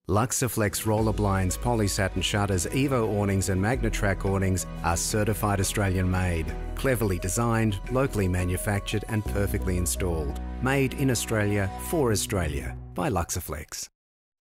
Luxaflex roller blinds, polysatin shutters, Evo awnings and MagnaTrack awnings are certified Australian made. Cleverly designed, locally manufactured and perfectly installed. Made in Australia for Australia by Luxaflex.